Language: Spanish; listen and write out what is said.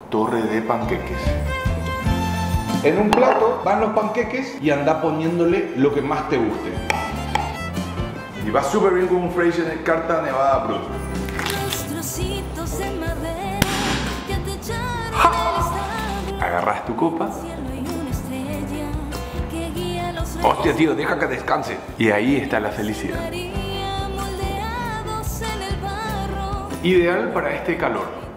torre de panqueques. En un plato van los panqueques y anda poniéndole lo que más te guste. Y va súper bien con un Freixenet Carta Nevada Brut. Agarras tu copa. Hostia, tío, deja que descanse. Y ahí está la felicidad. Ideal para este calor.